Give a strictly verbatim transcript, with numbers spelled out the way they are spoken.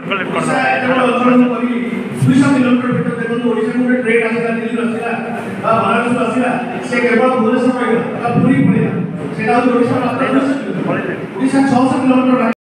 दुईश kilometre भर देखो ओडिशा को ट्रेन आसला दिल्ली आसला महाराष्ट्र आसला से केवल भुवनेश्वर पूरी पड़ेगा से ओडिशा ओडिशा छह सौ किलोमीटर